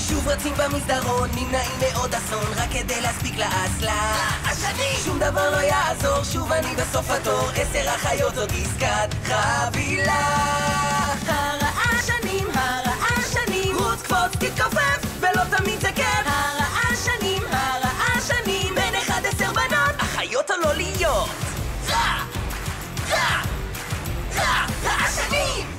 שוב רצים במסדרון, נמנעים מעוד אסון, רק כדי להספיק לאסלה. השני! שום דבר לא יעזור, שוב אני בסוף התור, 10 אחיות עוד עסקת חבילה. הרעשנים, רוץ קפוץ תתכופף, ולא תמיד זה כיף. הרעשנים, בין 11 בנות, אחיות או לא להיות. רעשנים!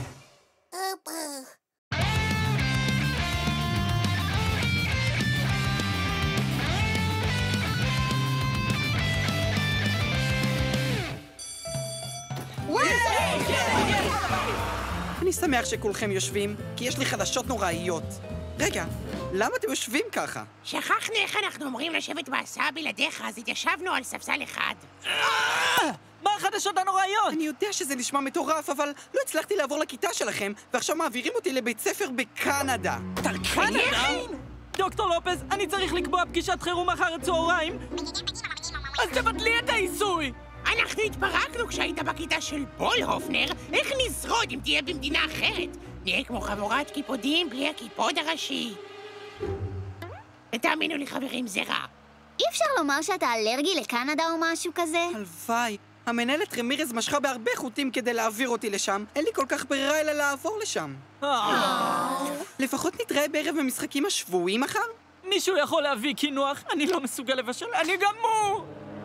אני שמח שכולכם יושבים, כי יש לי חדשות נוראיות. רגע, למה אתם יושבים ככה? שכחנו איך אנחנו אומרים לשבת בהסעה בלעדיך, אז התיישבנו על ספסל אחד. מה החדשות הנוראיות? אני יודע שזה נשמע מטורף, אבל לא הצלחתי לעבור לכיתה שלכם, ועכשיו מעבירים אותי לבית ספר בקנדה. קנדה? דוקטור לופז, אני צריך לקבוע פגישת חירום אחר הצהריים. אז תבטלי את העיסוי! אנחנו התפרקנו כשהיית בכיתה של פול הופנר. איך נשרוד אם תהיה במדינה אחרת? נהיה כמו חבורת קיפודים בלי הקיפוד הראשי. ותאמינו לי חברים, זה רע. אי אפשר לומר שאתה אלרגי לקנדה או משהו כזה? הלוואי. המנהלת רמירז משכה בהרבה חוטים כדי להעביר אותי לשם. אין לי כל כך ברירה אלא לעבור לשם. לפחות נתראה בערב במשחקים השבועיים מחר? מישהו יכול להביא קינוח? אני לא מסוגל לבשל, אני גמור!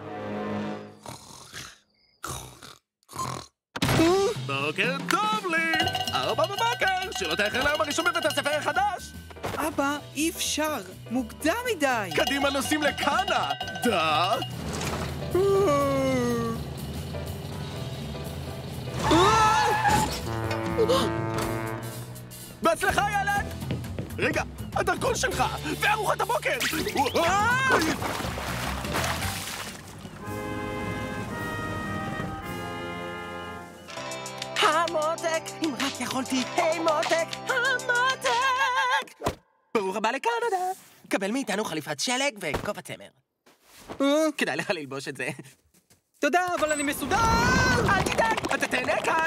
בוקר טוב לי! 4 בבוקר! שלא תאחר ליום הראשון בבית הספר החדש! אבא, אי אפשר. מוקדם מדי. קדימה נוסעים לקנדה! בהצלחה ילד! רגע, הדרכון שלך! וארוחת הבוקר! המותק, אם רק יכולתי, היי מותק, המותק! ברוך הבא לקנדה. קבל מאיתנו חליפת שלג וכובע צמר. כדאי לך ללבוש את זה. תודה, אבל אני מסודר! אל תדאג, אתה תהנה כאן!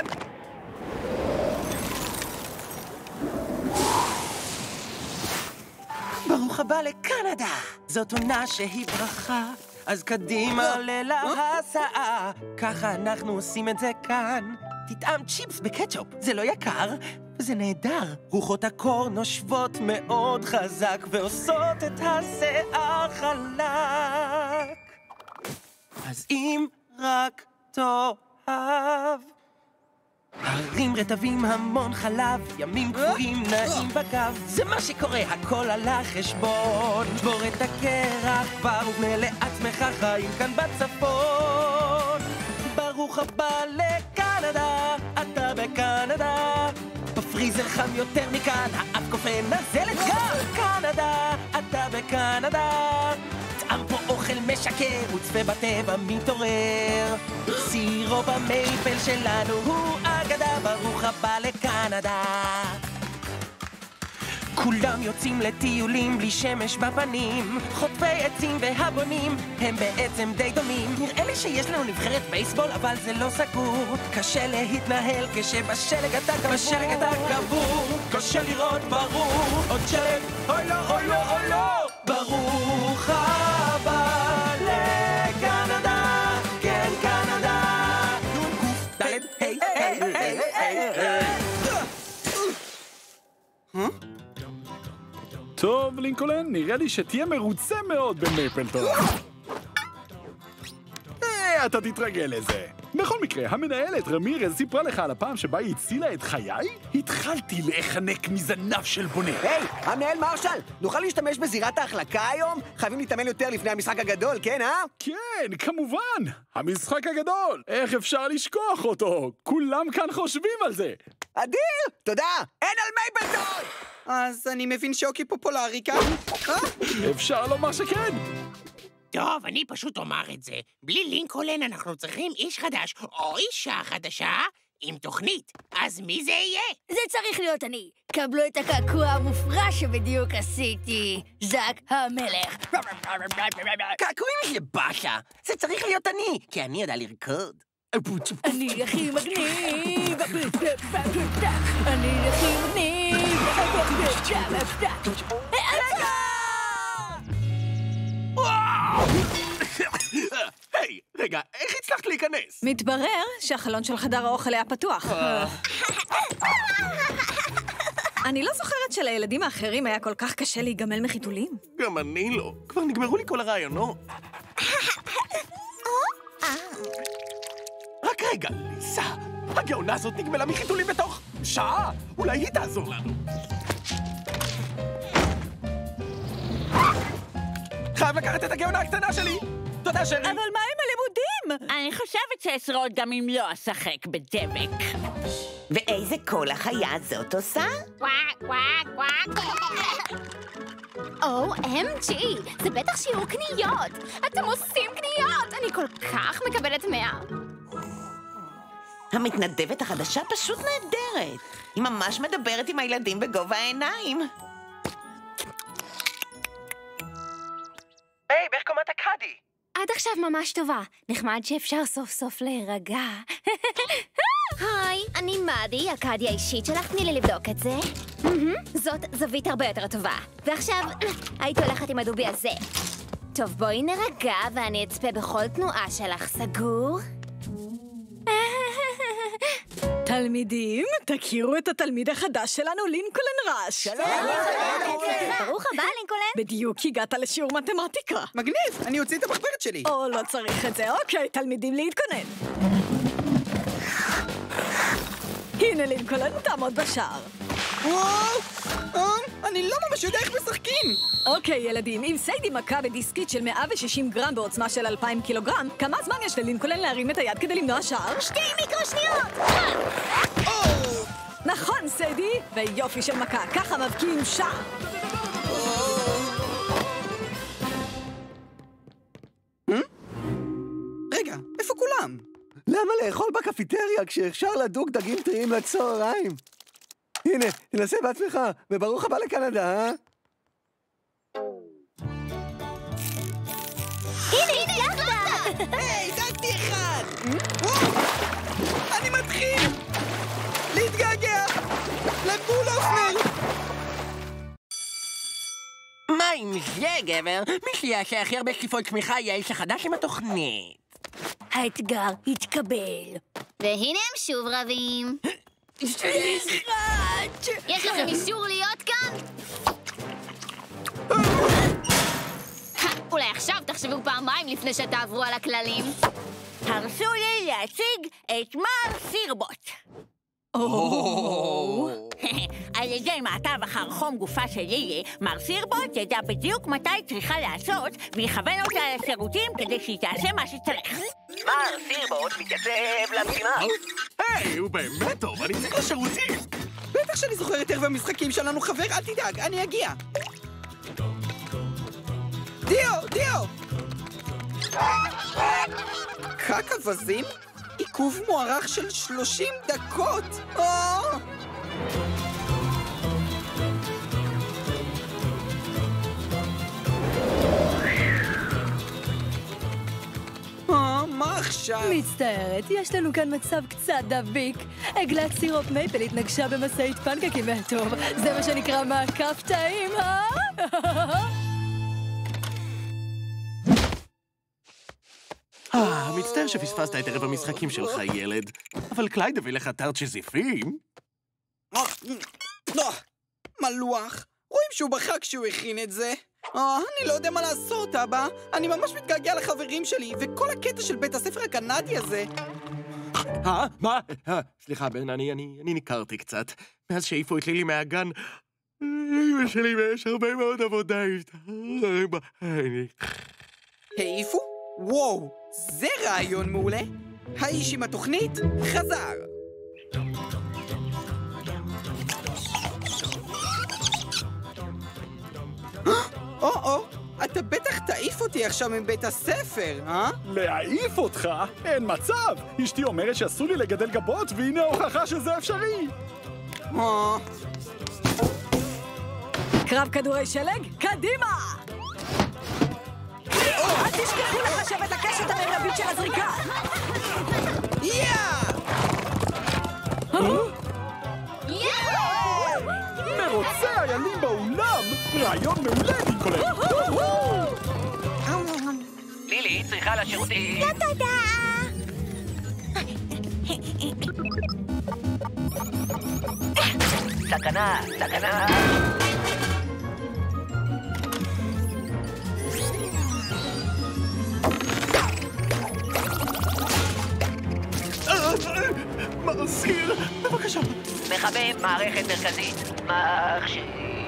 ברוך הבא לקנדה. זאת עונה שהיא ברכה, אז קדימה להסעה. ככה אנחנו עושים את זה כאן. תטעם צ'יפס בקטשופ, זה לא יקר, וזה נהדר. רוחות הקור נושבות מאוד חזק ועושות את השיער חלק. אז אם רק תאהב, הרים רטבים המון חלב, ימים קבועים נעים בגב, זה מה שקורה, הכל על החשבון. בור את הקרח כבר ובנה לעצמך חיים כאן בצפון. ברוך הבא לקנדה, אתה בקנדה, בפריזר חם יותר מכאן, האף קופא נזלת גם. קנדה, אתה בקנדה, טעם פה אוכל משקר, וצפה בטבע מתעורר. סירופ המייפל שלנו הוא אגדה, ברוך הבא לקנדה. כולם יוצאים לטיולים בלי שמש בפנים, חוטפי עצים והבונים הם בעצם די דומים. נראה לי שיש לנו נבחרת בייסבול אבל זה לא סגור, קשה להתנהל כשבשלג אתה קבור. בשלג אתה קבור, קשה לראות ברור, עוד שלג, אוי לא, אוי לא, אוי לא. ברוך הבא לקנדה, כן קנדה. קוף, ד', היי, היי, היי, היי. טוב, לינקולן, נראה לי שתהיה מרוצה מאוד במייפלטון. אתה תתרגל לזה. בכל מקרה, המנהלת רמירז סיפרה לך על הפעם שבה היא הצילה את חיי? התחלתי להיחנק מזנב של בונה. היי, המנהל מרשל, נוכל להשתמש בזירת ההחלקה היום? חייבים להתאמן יותר לפני המשחק הגדול, כן, אה? כן, כמובן. המשחק הגדול. איך אפשר לשכוח אותו? כולם כאן חושבים על זה. אדיר! תודה! אין על מייפלטון! אז אני מבין שאוקי פופולרי כאן. אפשר לומר שכן. טוב, אני פשוט אומר את זה. בלי לינקולן אנחנו צריכים איש חדש או אישה חדשה עם תוכנית. אז מי זה יהיה? זה צריך להיות אני. קבלו את הקעקוע המופרע שבדיוק עשיתי. זק המלך. קעקועים יש לבאשה. זה צריך להיות אני, כי אני יודע לרקוד. אני הכי מגניב. אני הכי מגניב. היי, רגע, איך הצלחת להיכנס? מתברר שהחלון של חדר האוכל היה פתוח. אני לא זוכרת שלילדים האחרים היה כל כך קשה להיגמל מחיתולים. גם אני לא. כבר נגמרו לי כל הרעיונות. רק רגע, ליסה. הגאונה הזאת נגמלה מחיתולים בתוך שעה. אולי היא תעזור לנו. חייב לקחת את הגאונה הקטנה שלי. תודה, שרי. אבל מה עם הלימודים? אני חושבת שאשרוד גם אם לא אשחק בדבק. ואיזה קול החיה הזאת עושה? וואק, וואק, וואק. OMG, זה בטח שיעור קניות. אתם עושים קניות. אני כל כך מקבלת 100. המתנדבת החדשה פשוט נהדרת. היא ממש מדברת עם הילדים בגובה העיניים. היי, איך קומת הקאדי? עד עכשיו ממש טובה. נחמד שאפשר סוף סוף להירגע. היי, אני מאדי, הקאדי האישית שלך, תני לי לבדוק את זה. זאת זווית הרבה יותר טובה. ועכשיו, היית הולכת עם הדובי הזה. טוב, בואי נרגע ואני אצפה בכל תנועה שלך, סגור? תלמידים, תכירו את התלמיד החדש שלנו, לינקולן ראש. ברוך הבא, לינקולן. בדיוק הגעת לשיעור מתמטיקה. מגניב, אני אוציא את המחברת שלי. או, לא צריך את זה. אוקיי, תלמידים להתכונן. הנה לינקולן, תעמוד בשער. וואו! אני לא ממש יודע איך משחקים. אוקיי, ילדים, אם סיידי מכה בדיסקית של 160 גרם בעוצמה של 2,000 קילוגרם, כמה זמן יש ללינקולן להרים את היד כדי למנוע שער? 2 מיקרו-שניות! נכון, סיידי! ויופי של מכה, ככה מבקיעים שער. רגע, איפה כולם? למה לאכול בקפיטריה כשאפשר לדוג דגים טריים לצהריים? הנה, תנסה בעצמך, וברוך הבא לקנדה, אה? הנה, הצלחת! היי, דגתי אחד! אני מתחיל להתגעגע לבולופנר! מה עם זה, גבר? מי שיעשה הכי הרבה שטיפות תמיכה יהיה האיש החדש עם התוכנית. האתגר התקבל. והנה הם שוב רבים. יש לכם אישור להיות כאן? אולי עכשיו תחשבו פעמיים לפני שתעברו על הכללים. הרשו לי להציג את מר סירבוט. על ידי מעטב אחר חום גופה של לילי, מר סירבוט ידע בדיוק מתי צריכה לעשות ויכוון אותה לשירותים כדי שהיא תעשה מה שצריך. מר סירבוט מתייצב למשימה. היי, הוא באמת טוב, אני צריך לשירותים. בטח שאני זוכר את ערב המשחקים שלנו, חבר, אל תדאג, אני אגיע. דיו! קק אווזים? עיכוב מוארך של 30 דקות! מה עכשיו? מצטערת, יש לנו כאן מצב קצת דביק. עגלת סירופ מייפל התנגשה במשאית פנקקים מהטוב. זה מה שנקרא מעקף טעים, אה? מצטער שפספסת את ערב המשחקים שלך, ילד. אבל קלייד הביא לך טארט שזיפים. מלוח. רואים שהוא בכה כשהוא הכין את זה. אני לא יודע מה לעשות, אבא. אני ממש מתגעגע לחברים שלי, וכל הקטע של בית הספר הקנדי הזה. מה? סליחה, בן, אני ניכרתי קצת. מאז שהעיפו את לילי מהגן, אמא שלי ויש הרבה מאוד עבודה איתה. העיפו? וואו, זה רעיון מעולה. האיש עם התוכנית חזר. אתה בטח תעיף אותי עכשיו מבית הספר, אה? להעיף אותך? אין מצב! אשתי אומרת שאסור לי לגדל גבות, והנה ההוכחה שזה אפשרי! קרב כדורי שלג, קדימה! אל תשכחו לחשב את הקשת המרבית של הזריקה! מרוצה חיילים באולם! רעיון מעולה, לינקולן! לילי צריכה לשירותים. לא תודה! סכנה, סכנה! מרסיר, בבקשה. מחמם מערכת מרכזית. מחשיב.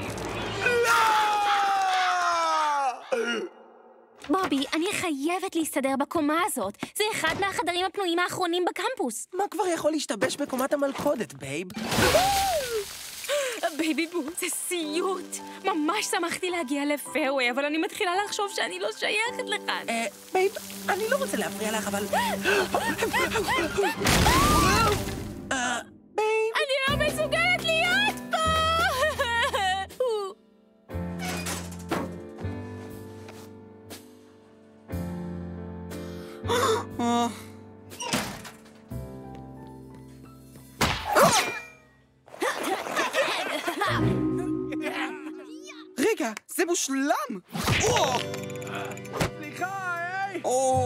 בובי, אני חייבת להסתדר בקומה הזאת. זה אחד מהחדרים הפנויים האחרונים בקמפוס. מה כבר יכול להשתבש בקומת המלכודת, בייב? בייבי בו, זה סיוט. ממש שמחתי להגיע לפיירווי, אבל אני מתחילה לחשוב שאני לא שייכת לכאן. בייב, אני לא רוצה להפריע לך, אבל... בייב... אני לא מסוגלת להיות פה! רגע, זה מושלם! סליחה, היי!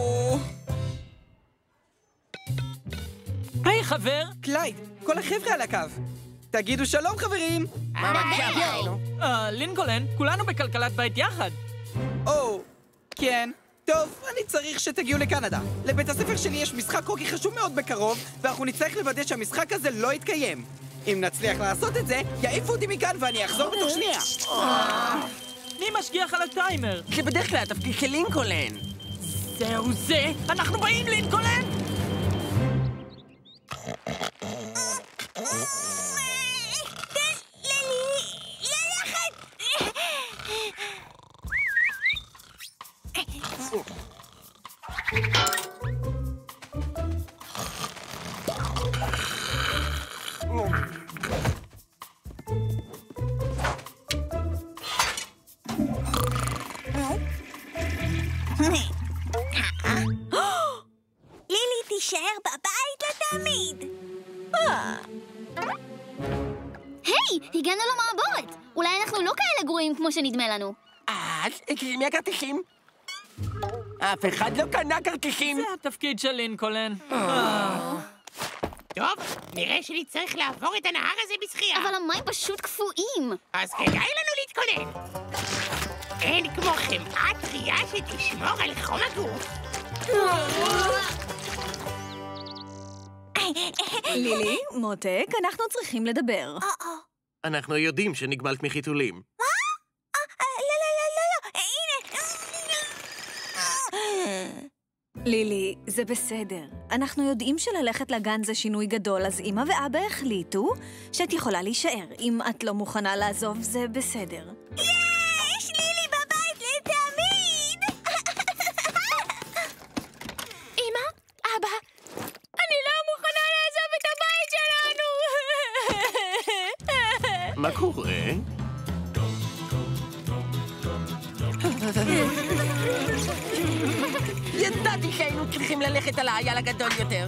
היי, חבר! קלייד, כל החבר'ה על הקו. תגידו שלום, חברים! לינקולן, כולנו בכלכלת בית יחד. כן. טוב, אני צריך שתגיעו לקנדה. לבית הספר שלי יש משחק הוקי חשוב מאוד בקרוב, ואנחנו נצטרך לוודא שהמשחק הזה לא יתקיים. אם נצליח לעשות את זה, יעיפו אותי מכאן ואני אחזור בתוך שנייה. מי משגיח על הטיימר? זה בדרך כלל התפקיד של לינקולן. זהו זה! אנחנו באים, לינקולן! לילי תישאר בבית לתמיד. היי, הגענו למעבורת. אולי אנחנו לא כאלה גרועים כמו שנדמה לנו. אז, מי הכרטיסים? אף אחד לא קנה כרטיסים. זה התפקיד של לינקולן. טוב, נראה שנצטרך לעבור את הנהר הזה בשחייה. אבל המים פשוט קפואים. אז כדאי לנו להתכונן. אין כמו חמאה טריה שתשמור על חום הגוף. לילי, מותק, אנחנו צריכים לדבר. אנחנו יודעים שנגמלת מחיתולים. לילי, זה בסדר. אנחנו יודעים שללכת לגן זה שינוי גדול, אז אמא ואבא החליטו שאת יכולה להישאר. אם את לא מוכנה לעזוב, זה בסדר. יש לילי בבית לתמיד! אמא, אבא, אני לא מוכנה לעזוב את הבית שלנו! מה קורה? ידעתי שהיינו צריכים ללכת על האייל הגדול יותר.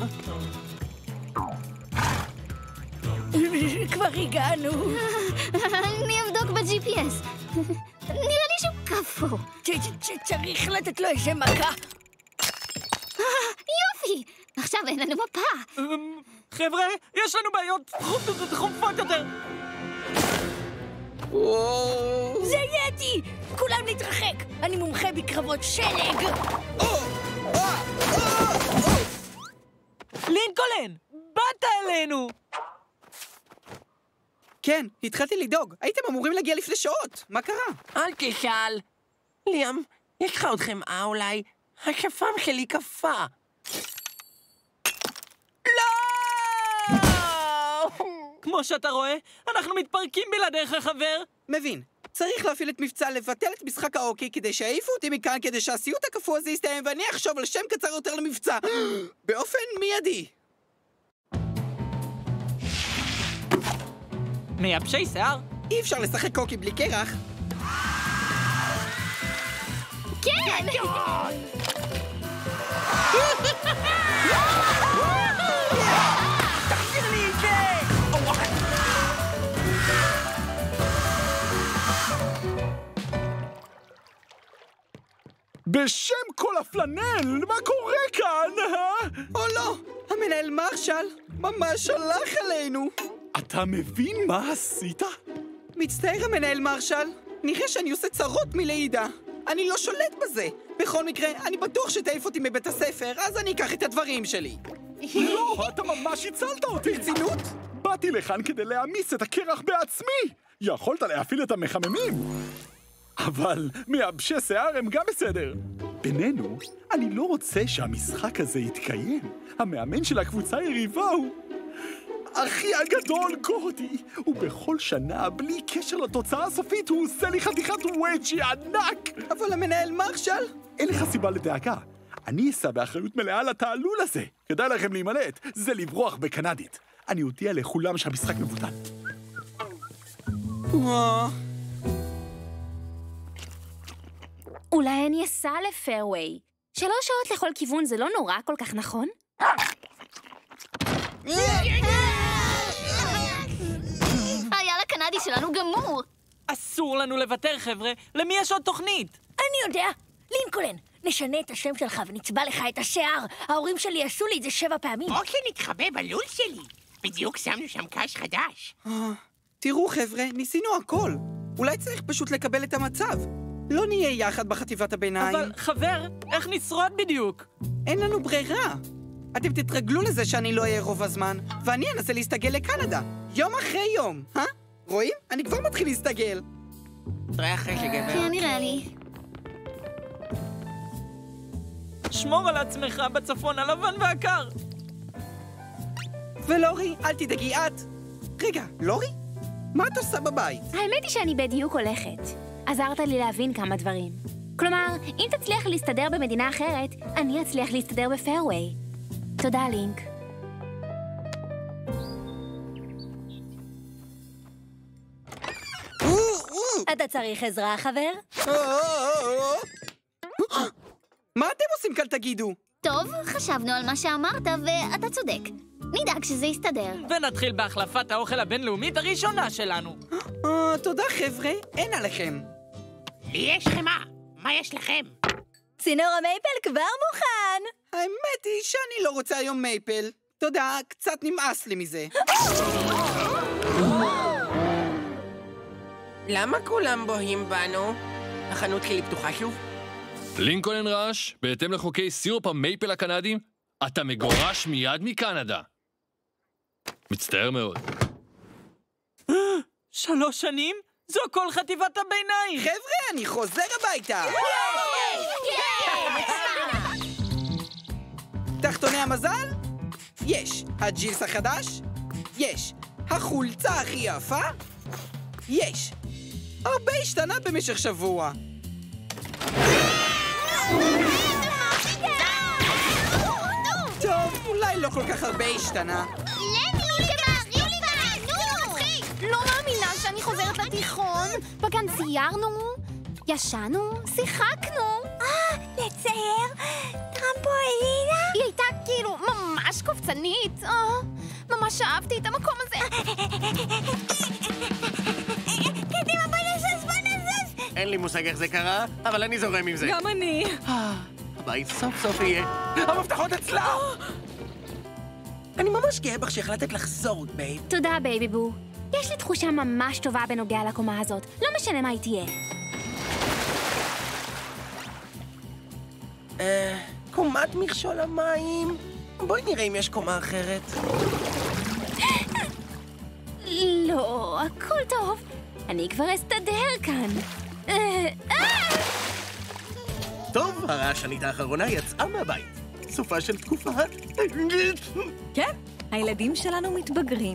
כבר הגענו. אני אבדוק ב-GPS. נראה לי שהוא קפוא. צריך לתת לו איזה מכה. יופי! עכשיו אין לנו מפה. חבר'ה, יש לנו בעיות דחופות יותר. זה יתי! כולם נתרחק! אני מומחה בקרבות שלג! לינקולן, באת אלינו! כן, התחלתי לדאוג. הייתם אמורים להגיע לפני שעות. מה קרה? אל תשאל. ליאם, יש לך עוד חמאה אולי? השפם שלי קפא. לא! כמו שאתה רואה, אנחנו מתפרקים בלעדיך, חבר. מבין. צריך להפעיל את מבצע לבטל את משחק האוקי כדי שיעיפו אותי מכאן, כדי שהסיוט הקפוא הזה יסתיים ואני אחשוב על שם קצר יותר למבצע. באופן מיידי. מייבשי שיער. אי אפשר לשחק אוקי בלי קרח. כן! תחזיר לי את זה! בשם כל הפלנל, מה קורה כאן? או לא, המנהל מרשל ממש הלך עלינו. אתה מבין מה עשית? מצטער המנהל מרשל, נראה שאני עושה צרות מלידה. אני לא שולט בזה. בכל מקרה, אני בטוח שתעיף אותי מבית הספר, אז אני אקח את הדברים שלי. לא, אתה ממש הצלת אותי. ברצינות? באתי לכאן כדי להעמיס את הקרח בעצמי. יכולת להפעיל את המחממים. אבל מייבשי שיער הם גם בסדר. בינינו, אני לא רוצה שהמשחק הזה יתקיים. המאמן של הקבוצה היריבה הוא אחי הגדול גורדי. ובכל שנה, בלי קשר לתוצאה הסופית, הוא עושה לי חתיכת וואג'י ענק. אבל המנהל מרשל? אין לך סיבה לדאגה. אני אשא באחריות מלאה לתעלול הזה. כדאי לכם להימלט, זה לברוח בקנדית. אני אודיע לכולם שהמשחק מבוטל. אולי אני אסע לפיירווי. 3 שעות לכל כיוון זה לא נורא כל כך, נכון? היה לקנדי שלנו גמור. אסור לנו לוותר, חבר'ה. למי יש עוד תוכנית? אני יודע. לינקולן, נשנה את השם שלך ונצבע לך את השיער. ההורים שלי עשו לי את זה 7 פעמים. או שנתחבא בלול שלי. בדיוק שמנו שם קש חדש. תראו חבר'ה, ניסינו הכל. אולי צריך פשוט לקבל את המצב. לא נהיה יחד בחטיבת הביניים. אבל חבר, איך נשרוד בדיוק? אין לנו ברירה. אתם תתרגלו לזה שאני לא אהיה רוב הזמן, ואני אנסה להסתגל לקנדה. יום אחרי יום, רואים? אני כבר מתחיל להסתגל. תראה אחרי שגבר. כן, נראה לי. שמור על עצמך בצפון הלבן והקר. ולורי, אל תדאגי את. רגע, לורי? מה את עושה בבית? האמת היא שאני בדיוק הולכת. עזרת לי להבין כמה דברים. כלומר, אם תצליח להסתדר במדינה אחרת, אני אצליח להסתדר בפיירווי. תודה, לינק. אתה צריך עזרה, חבר? מה אתם עושים כאן, תגידו? טוב, חשבנו על מה שאמרת, ואתה צודק. נדאג שזה יסתדר. ונתחיל בהחלפת האוכל הבינלאומית הראשונה שלנו. תודה, חבר'ה, אין עליכם. לי יש חמה. מה יש לכם? צינור המייפל כבר מוכן. האמת היא שאני לא רוצה היום מייפל. תודה, קצת נמאס לי מזה. למה כולם בוהים בנו? החנות שלי פתוחה שוב? לינקולן ראש, בהתאם לחוקי סירופ המייפל הקנדים, אתה מגורש מיד מקנדה. מצטער מאוד. 3 שנים? זו כל חטיבת הביניים! חבר'ה, אני חוזר הביתה! תחתוני המזל? יש. הג'ינס החדש? יש. החולצה הכי יפה? יש. הרבה השתנה במשך שבוע. טוב, אולי לא כל כך הרבה השתנה. לא מאמינה שאני חוזרת לתיכון. בגן ציירנו, ישנו, שיחקנו. לצייר? טרמפולינה? היא הייתה כאילו ממש קופצנית. ממש אהבתי את המקום הזה. קדימה, בוא נזוז. אין לי מושג איך זה קרה, אבל אני זורם עם זה. גם אני. הבית סוף סוף יהיה. המפתחות אצלה! אני ממש גאה בך שהחלטת לחזור, בייב. תודה, בייבי בו. יש לי תחושה ממש טובה בנוגע לקומה הזאת. לא משנה מה היא תהיה. קומת מכשול המים? בואי נראה אם יש קומה אחרת. לא, הכל טוב. אני כבר אסתדר כאן. טוב, הרעשנית האחרונה יצאה מהבית. סופה של תקופה. כן, הילדים שלנו מתבגרים.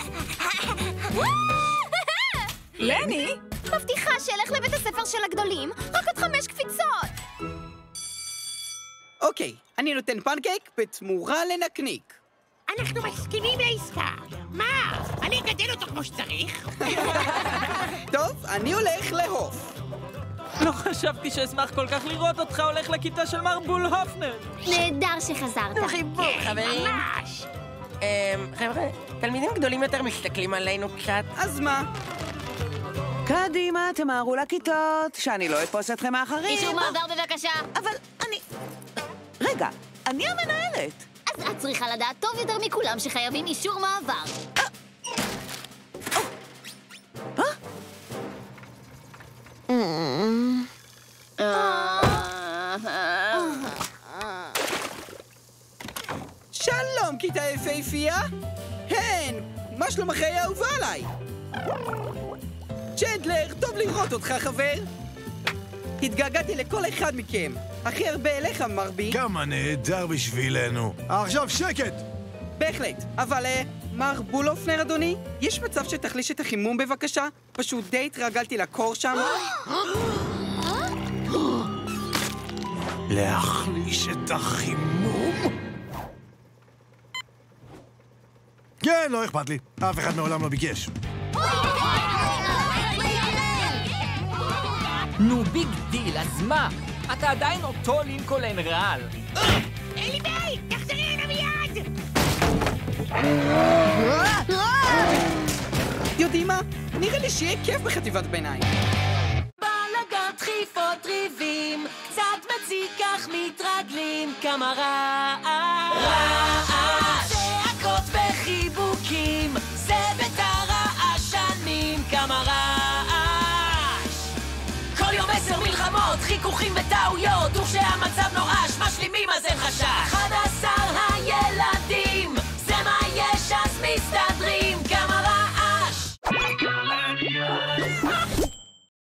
לני? מבטיחה שאלך לבית הספר של הגדולים, רק עוד 5 קפיצות. אוקיי, אני נותן פנקייק בתמורה לנקניק. אנחנו מסכימים לעסקה. מה? אני אגדל אותו כמו שצריך? טוב, אני הולך להוף. לא חשבתי שאשמח כל כך לראות אותך הולך לכיתה של מר בול הופנר. נהדר שחזרת. חיבוק, חברים. ממש. חבר'ה, תלמידים גדולים יותר מסתכלים עלינו קצת. אז מה? קדימה, תמהרו לכיתות, שאני לא אפוס אתכם מאחרים. אישור מעבר בבקשה. אבל אני... רגע, אני המנהלת. אז את צריכה לדעת טוב יותר מכולם שחייבים אישור מעבר. שלום, כיתה יפהפייה. הן, מה שלום אחרי האהובה עליי? צ'נדלר, טוב לראות אותך, חבר. התגעגעתי לכל אחד מכם. הכי הרבה אליך, מרבי. כמה נהדר בשבילנו. עכשיו שקט! בהחלט, אבל מר בולופנר, אדוני, יש מצב שתחליש את החימום בבקשה? פשוט די התרגלתי לקור שם. להחליש את החימום? כן, לא אכפת לי. אף אחד מעולם לא ביקש. נו, ביג דיל, אז מה? אתה עדיין אותו לינקולן רעל. אלי ביי, תחזרי הנה מיד! יודעים מה? נראה לי שיהיה כיף בחטיבת ביניים. בלגן דחיפות ריבים, קצת מציק כך מתרגלים, כמה רעש, צעקות וחיבוקים, זה ביתר רעשנים, כמה רעש. כל יום 10 מלחמות, חיכוכים וטעויות,